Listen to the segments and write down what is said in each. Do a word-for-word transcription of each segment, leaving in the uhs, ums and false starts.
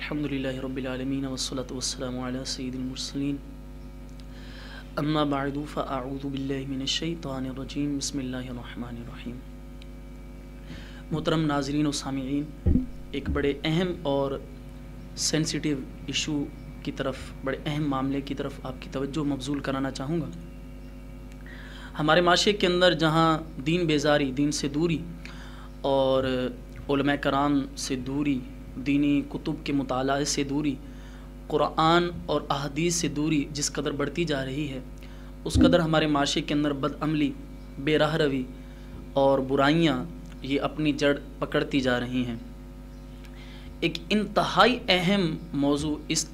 الحمدللہ رب العالمین والصلاة والسلام علی سید المرسلین اما بعد فاعوذ باللہ من الشیطان الرجیم بسم اللہ الرحمن الرحیم۔ محترم ناظرین و سامعین، ایک بڑے اہم اور سینسیٹیو ایشو کی طرف، بڑے اہم معاملے کی طرف آپ کی توجہ مبذول کرانا چاہوں گا۔ ہمارے معاشرے کے اندر جہاں دین بیزاری، دین سے دوری اور علماء کرام سے دوری، دینی کتب کے مطالعے سے دوری، قرآن اور احادیث سے دوری جس قدر بڑھتی جا رہی ہے، اس قدر ہمارے معاشرے کے اندر بد عملی، بے راہ روی اور برائیاں یہ اپنی جڑ پکڑتی جا رہی ہیں۔ ایک انتہائی اہم موضوع اس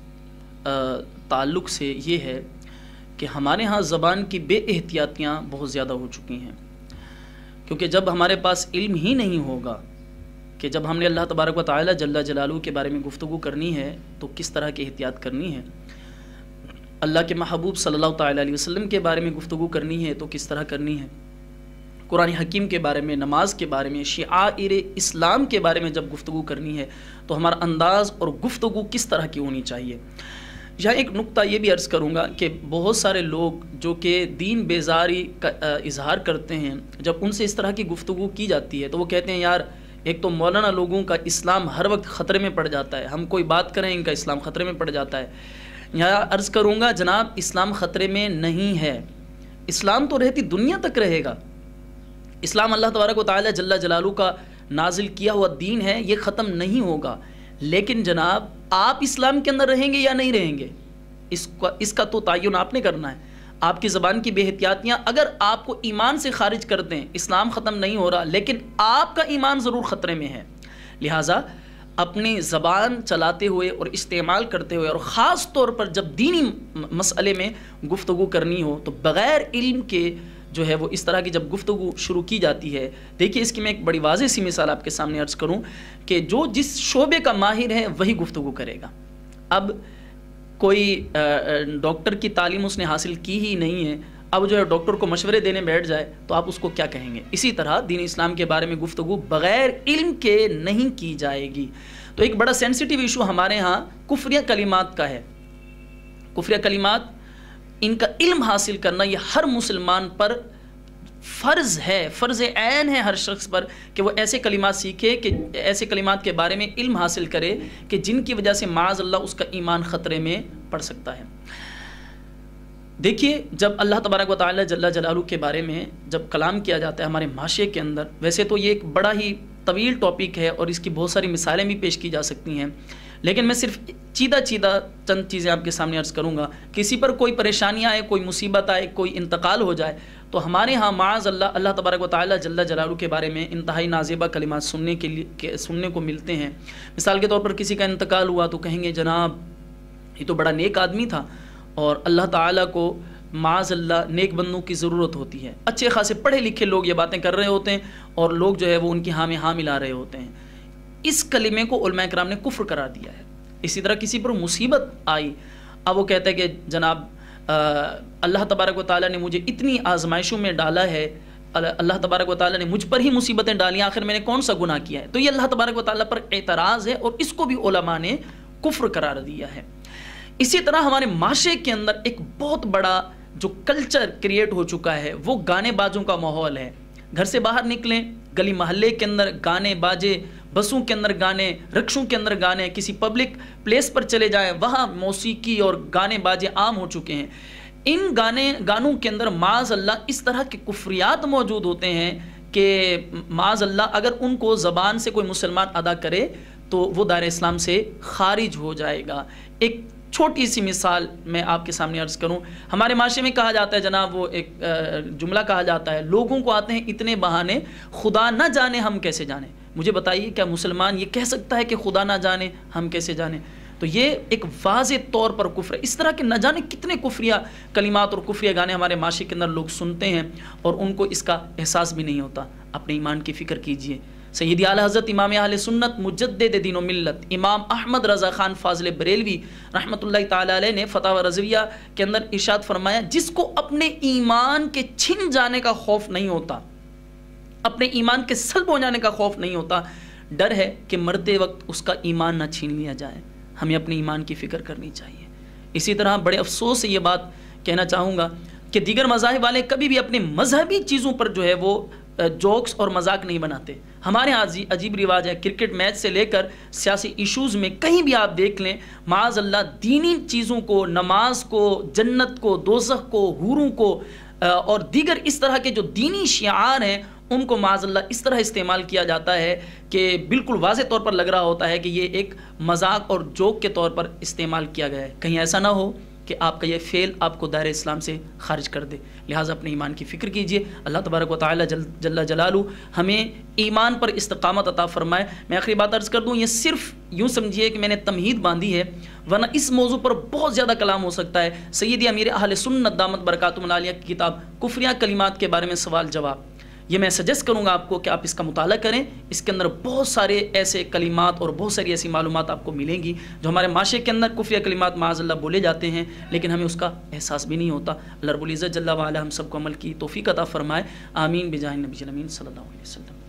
تعلق سے یہ ہے کہ ہمارے ہاں زبان کی بے احتیاطیاں بہت زیادہ ہو چکی ہیں، کیونکہ جب ہمارے پاس علم ہی نہیں ہوگا کہ جب ہم نے اللہ تبارک و تعالی جل جلالہ کے بارے میں گفتگو کرنی ہے تو کس طرح کی احتیاط کرنی ہے، اللہ کے محبوب صلی اللہ تعالی علیہ وسلم کے بارے میں گفتگو کرنی ہے تو کس طرح کرنی ہے، قرآن حکیم کے بارے میں، نماز کے بارے میں، شعائر اسلام کے بارے میں جب گفتگو کرنی ہے تو ہمارا انداز اور گفتگو کس طرح کی ہونی چاہیے۔ یہاں ایک نقطہ یہ بھی عرض کروں گا کہ بہت سارے لوگ جو کہ دین بیزاری کا اظہار کرتے ہیں، جب ان سے اس طرح کی گفتگو کی جاتی ہے تو وہ کہتے ہیں یار ایک تو مولانا لوگوں کا اسلام ہر وقت خطرے میں پڑ جاتا ہے، ہم کوئی بات کریں ان کا اسلام خطرے میں پڑ جاتا ہے۔ یہاں عرض کروں گا جناب، اسلام خطرے میں نہیں ہے، اسلام تو رہتی دنیا تک رہے گا۔ اسلام اللہ تبارک و تعالی جل جلالہ کا نازل کیا ہوا دین ہے، یہ ختم نہیں ہوگا، لیکن جناب آپ اسلام کے اندر رہیں گے یا نہیں رہیں گے، اس کا اس کا تو تعین آپ نے کرنا ہے۔ آپ کی زبان کی بے احتیاطیاں اگر آپ کو ایمان سے خارج کر دیں، اسلام ختم نہیں ہو رہا لیکن آپ کا ایمان ضرور خطرے میں ہے، لہٰذا اپنی زبان چلاتے ہوئے اور استعمال کرتے ہوئے، اور خاص طور پر جب دینی مسئلے میں گفتگو کرنی ہو تو بغیر علم کے جو ہے وہ اس طرح کی جب گفتگو شروع کی جاتی ہے، دیکھیے اس کی میں ایک بڑی واضح سی مثال آپ کے سامنے عرض کروں کہ جو جس شعبے کا ماہر ہے وہی گفتگو کرے گا۔ اب کوئی ڈاکٹر کی تعلیم اس نے حاصل کی ہی نہیں ہے، اب جو ہے ڈاکٹر کو مشورے دینے بیٹھ جائے تو آپ اس کو کیا کہیں گے؟ اسی طرح دین اسلام کے بارے میں گفتگو بغیر علم کے نہیں کی جائے گی۔ تو ایک بڑا سینسیٹیو ایشو ہمارے ہاں کفریہ کلمات کا ہے۔ کفریہ کلمات، ان کا علم حاصل کرنا یہ ہر مسلمان پر فرض ہے، فرض عین ہے ہر شخص پر کہ وہ ایسے کلمات سیکھے، کہ ایسے کلمات کے بارے میں علم حاصل کرے کہ جن کی وجہ سے معاذ اللہ اس کا ایمان خطرے میں پڑ سکتا ہے۔ دیکھیے جب اللہ تبارک و تعالی جل جلالہ کے بارے میں جب کلام کیا جاتا ہے ہمارے معاشرے کے اندر، ویسے تو یہ ایک بڑا ہی طویل ٹاپک ہے اور اس کی بہت ساری مثالیں بھی پیش کی جا سکتی ہیں، لیکن میں صرف چیدہ چیدہ چند چیزیں آپ کے سامنے عرض کروں گا۔ کسی پر کوئی پریشانی آئے، کوئی مصیبت آئے، کوئی انتقال ہو جائے تو ہمارے ہاں معاذ اللہ اللہ تبارک و تعالی جل جلالہ کے بارے میں انتہائی نازیبہ کلمات سننے کے لیے سننے کو ملتے ہیں۔ مثال کے طور پر کسی کا انتقال ہوا تو کہیں گے جناب یہ تو بڑا نیک آدمی تھا، اور اللہ تعالیٰ کو معاذ اللہ نیک بندوں کی ضرورت ہوتی ہے۔ اچھے خاصے پڑھے لکھے لوگ یہ باتیں کر رہے ہوتے ہیں اور لوگ جو ہے وہ ان کی ہاں میں ہاں ملا رہے ہوتے ہیں۔ اس کلمے کو علماء کرام نے کفر قرار دیا ہے۔ اسی طرح کسی پر مصیبت آئی، اب وہ کہتا ہے کہ جناب اللہ تبارک و تعالیٰ نے مجھے اتنی آزمائشوں میں ڈالا ہے، اللہ تبارک و تعالیٰ نے مجھ پر ہی مصیبتیں ڈالی، آخر میں نے کون سا گناہ کیا ہے؟ تو یہ اللہ تبارک و تعالیٰ پر اعتراض ہے اور اس کو بھی علماء نے کفر قرار دیا ہے۔ اسی طرح ہمارے معاشرے کے اندر ایک بہت بڑا جو کلچر کریٹ ہو چکا ہے وہ گانے بازوں کا ماحول ہے۔ گھر سے باہر نکلیں، گلی محلے کے اندر گانے باجے، بسوں کے اندر گانے، رکشوں کے اندر گانے، کسی پبلک پلیس پر چلے جائیں وہاں موسیقی اور گانے باجے عام ہو چکے ہیں۔ ان گانے گانوں کے اندر معاذ اللہ اس طرح کے کفریات موجود ہوتے ہیں کہ معاذ اللہ اگر ان کو زبان سے کوئی مسلمان ادا کرے تو وہ دائرہ اسلام سے خارج ہو جائے گا۔ ایک چھوٹی سی مثال میں آپ کے سامنے عرض کروں، ہمارے معاشرے میں کہا جاتا ہے جناب، وہ ایک جملہ کہا جاتا ہے، لوگوں کو آتے ہیں اتنے بہانے، خدا نہ جانے ہم کیسے جانے۔ مجھے بتائیے کیا مسلمان یہ کہہ سکتا ہے کہ خدا نہ جانے ہم کیسے جانے؟ تو یہ ایک واضح طور پر کفر ہے۔ اس طرح کے نہ جانے کتنے کفریہ کلمات اور کفریہ گانے ہمارے معاشرے کے اندر لوگ سنتے ہیں اور ان کو اس کا احساس بھی نہیں ہوتا۔ اپنے ایمان کی فکر کیجئے۔ سیدی اعلیٰ حضرت امام اہل سنت مجدد دین و ملت امام احمد رضا خان فاضل بریلوی رحمۃ اللہ تعالی علیہ نے فتاوی رضویہ کے اندر ارشاد فرمایا، جس کو اپنے ایمان کے چھن جانے کا خوف نہیں ہوتا، اپنے ایمان کے سلب ہو جانے کا خوف نہیں ہوتا، ڈر ہے کہ مرتے وقت اس کا ایمان نہ چھین لیا جائے۔ ہمیں اپنے ایمان کی فکر کرنی چاہیے۔ اسی طرح بڑے افسوس سے یہ بات کہنا چاہوں گا کہ دیگر مذاہب والے کبھی بھی اپنے مذہبی چیزوں پر جو ہے وہ جوکس اور مذاق نہیں بناتے۔ ہمارے ہاں عجیب رواج ہے، کرکٹ میچ سے لے کر سیاسی ایشوز میں کہیں بھی آپ دیکھ لیں، معاذ اللہ دینی چیزوں کو، نماز کو، جنت کو، دوزخ کو، حوروں کو اور دیگر اس طرح کے جو دینی شعار ہیں ان کو معاذ اللہ اس طرح استعمال کیا جاتا ہے کہ بالکل واضح طور پر لگ رہا ہوتا ہے کہ یہ ایک مذاق اور جوک کے طور پر استعمال کیا گیا ہے۔ کہیں ایسا نہ ہو کہ آپ کا یہ فعل آپ کو دائرہ اسلام سے خارج کر دے۔ لہٰذا اپنے ایمان کی فکر کیجئے، اللہ تبارک و تعالی جل جل جلالہ ہمیں ایمان پر استقامت عطا فرمائے۔ میں آخری بات عرض کر دوں، یہ صرف یوں سمجھیے کہ میں نے تمہید باندھی ہے، ورنہ اس موضوع پر بہت زیادہ کلام ہو سکتا ہے۔ سیدی امیر اہل سنت دامت برکاتہم العالیہ کی کتاب کفریہ کلمات کے بارے میں سوال جواب، یہ میں سجیسٹ کروں گا آپ کو کہ آپ اس کا مطالعہ کریں۔ اس کے اندر بہت سارے ایسے کلمات اور بہت ساری ایسی معلومات آپ کو ملیں گی جو ہمارے معاشرے کے اندر کفریہ کلمات معاذ اللہ بولے جاتے ہیں، لیکن ہمیں اس کا احساس بھی نہیں ہوتا۔ اللہ رب العزت جل وعلا ہم سب کو عمل کی توفیق عطا فرمائے، آمین بجاہ نبی الامین صلی اللہ علیہ وسلم۔